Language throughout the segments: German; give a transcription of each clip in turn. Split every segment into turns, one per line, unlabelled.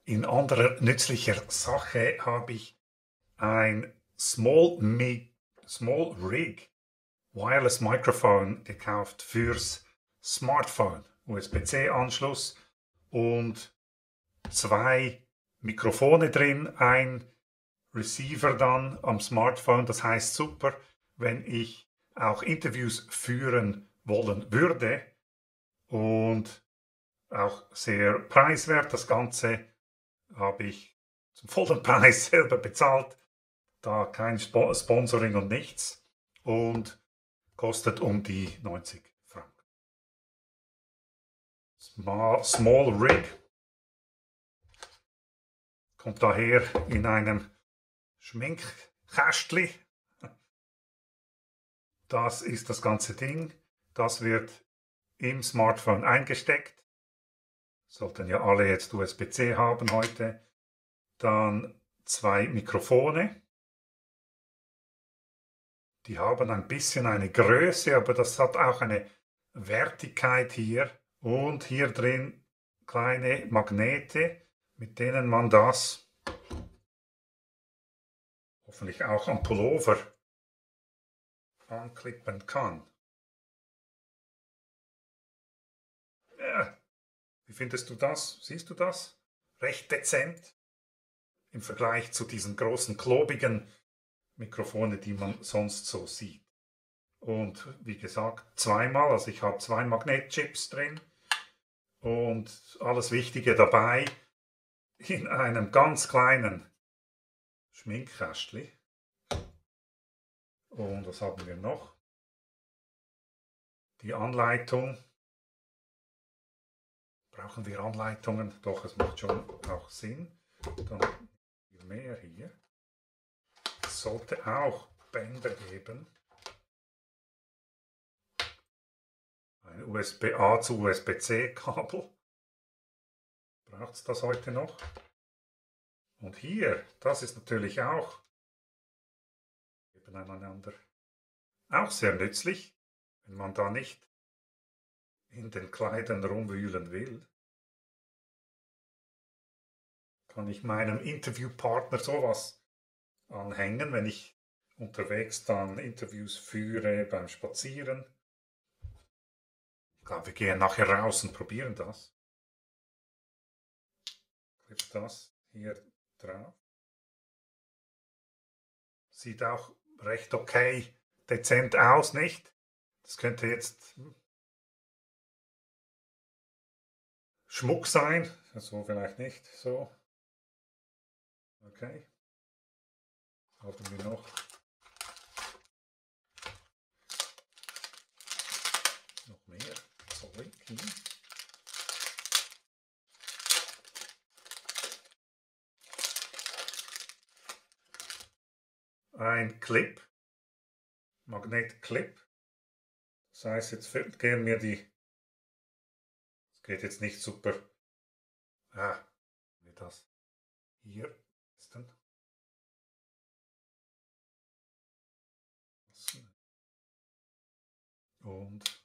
In anderer nützlicher Sache habe ich ein Small Rig Wireless Microphone gekauft fürs Smartphone. USB-C-Anschluss und zwei Mikrofone drin, ein Receiver dann am Smartphone. Das heißt super, wenn ich auch Interviews führen wollen würde, und auch sehr preiswert. Das Ganze habe ich zum vollen Preis selber bezahlt, da kein Sponsoring und nichts, und kostet um die 90 Franken. Small Rig kommt daher in einem Schminkkästchen. Das ist das ganze Ding. Das wird im Smartphone eingesteckt. Sollten ja alle jetzt USB-C haben heute. Dann zwei Mikrofone. Die haben ein bisschen eine Größe, aber das hat auch eine Wertigkeit hier. Und hier drin kleine Magnete, mit denen man das hoffentlich auch am Pullover anklippen kann. Ja, wie findest du das? Siehst du das? Recht dezent im Vergleich zu diesen großen, klobigen Mikrofone, die man sonst so sieht. Und wie gesagt, zweimal, also ich habe zwei Magnetchips drin und alles Wichtige dabei in einem ganz kleinen Schminkkästchen. Und was haben wir noch? Die Anleitung. Brauchen wir Anleitungen? Doch, es macht schon auch Sinn. Dann viel mehr hier. Es sollte auch Bänder geben. Ein USB-A zu USB-C-Kabel. Braucht es das heute noch? Und hier, das ist natürlich auch nebeneinander auch sehr nützlich, wenn man da nicht in den Kleidern rumwühlen will. Kann ich meinem Interviewpartner sowas anhängen, wenn ich unterwegs dann Interviews führe beim Spazieren. Ich glaube, wir gehen nachher raus und probieren das. Clip das hier drauf. Sieht auch recht okay, dezent aus, nicht? Das könnte jetzt Schmuck sein, so vielleicht nicht, so. Okay. Was haben wir noch? Noch mehr Zeug hier. Ein Clip, Magnetclip. Das heißt, jetzt gehen mir die, es geht jetzt nicht super, wie das hier ist denn. Und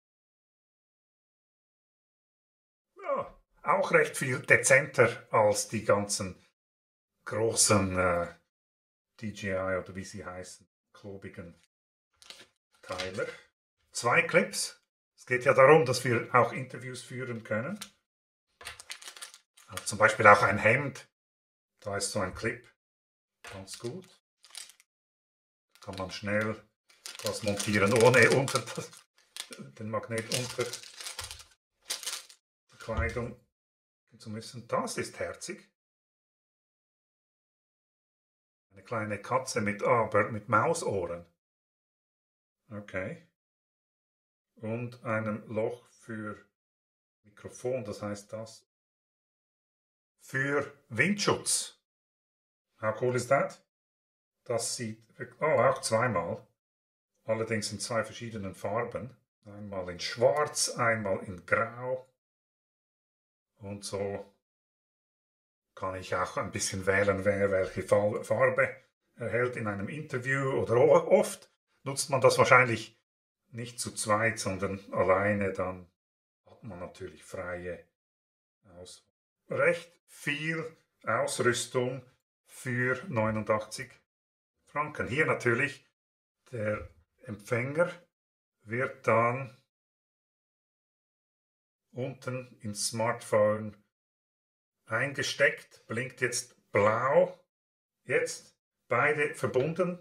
ja, auch recht viel dezenter als die ganzen großen DJI oder wie sie heißen, klobigen Teile. Zwei Clips. Es geht ja darum, dass wir auch Interviews führen können. Also zum Beispiel auch ein Hemd. Da ist so ein Clip. Ganz gut. Da kann man schnell das montieren, ohne unter den Magnet unter die Kleidung zu müssen. Das ist herzig. Eine kleine Katze mit Mausohren. Okay. Und einem Loch für Mikrofon, das heißt das für Windschutz. How cool ist das? Das sieht, auch zweimal. Allerdings in zwei verschiedenen Farben. Einmal in Schwarz, einmal in Grau. Und so kann ich auch ein bisschen wählen, wer welche Farbe erhält in einem Interview. Oder oft nutzt man das wahrscheinlich nicht zu zweit, sondern alleine. Dann hat man natürlich freie Auswahl. recht viel Ausrüstung für 89 Franken. Hier natürlich der Empfänger wird dann unten ins Smartphone eingesteckt, blinkt jetzt blau, jetzt beide verbunden,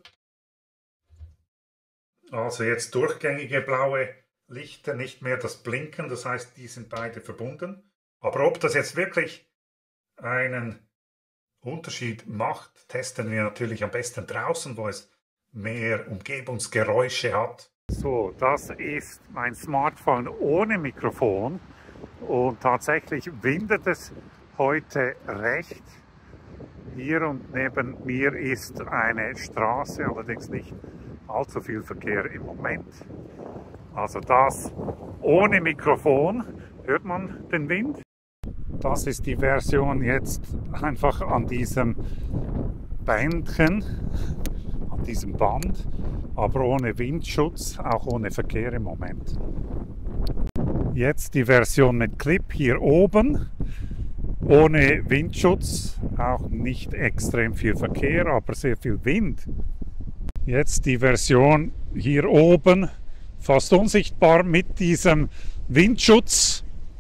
also jetzt durchgängige blaue Lichter, nicht mehr das Blinken, das heißt, die sind beide verbunden. Aber ob das jetzt wirklich einen Unterschied macht, testen wir natürlich am besten draußen, wo es mehr Umgebungsgeräusche hat. So, das ist mein Smartphone ohne Mikrofon und tatsächlich windet es heute recht. Hier und neben mir ist eine Straße, allerdings nicht allzu viel Verkehr im Moment. Also das ohne Mikrofon, hört man den Wind? Das ist die Version jetzt einfach an diesem Bändchen, an diesem Band, aber ohne Windschutz, auch ohne Verkehr im Moment. Jetzt die Version mit Clip hier oben, ohne Windschutz, auch nicht extrem viel Verkehr, aber sehr viel Wind. Jetzt die Version hier oben, fast unsichtbar mit diesem Windschutz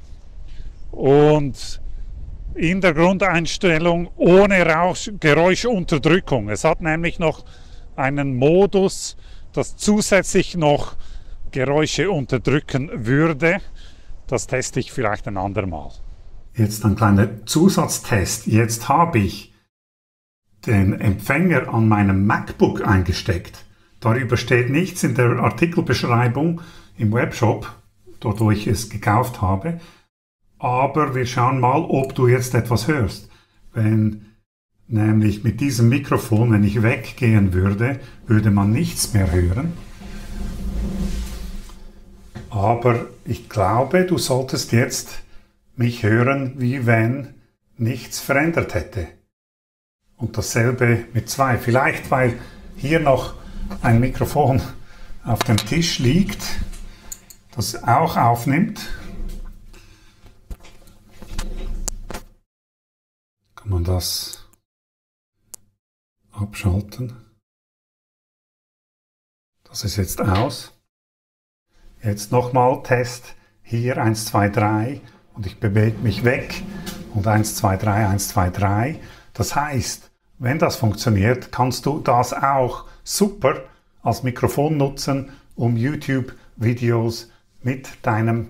und in der Grundeinstellung ohne Geräuschunterdrückung. Es hat nämlich noch einen Modus, das zusätzlich noch Geräusche unterdrücken würde. Das teste ich vielleicht ein andermal. Jetzt ein kleiner Zusatztest. Jetzt habe ich den Empfänger an meinem MacBook eingesteckt. Darüber steht nichts in der Artikelbeschreibung im Webshop, dort wo ich es gekauft habe. Aber wir schauen mal, ob du jetzt etwas hörst. Wenn nämlich mit diesem Mikrofon, wenn ich weggehen würde, würde man nichts mehr hören. Aber ich glaube, du solltest jetzt mich hören, wie wenn nichts verändert hätte. Und dasselbe mit 2. Vielleicht, weil hier noch ein Mikrofon auf dem Tisch liegt, das auch aufnimmt. Kann man das abschalten. Das ist jetzt aus. Jetzt nochmal Test. Hier 1, 2, 3 und ich bewege mich weg und 1, 2, 3, 1, 2, 3. Das heißt, wenn das funktioniert, kannst du das auch super als Mikrofon nutzen, um YouTube-Videos mit deinem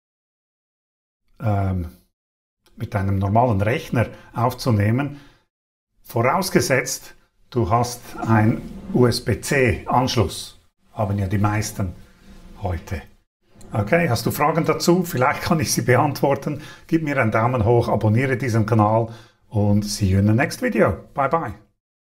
normalen Rechner aufzunehmen. Vorausgesetzt, du hast einen USB-C-Anschluss. Haben ja die meisten heute. Okay, hast du Fragen dazu? Vielleicht kann ich sie beantworten. Gib mir einen Daumen hoch, abonniere diesen Kanal und see you in the next video. Bye bye.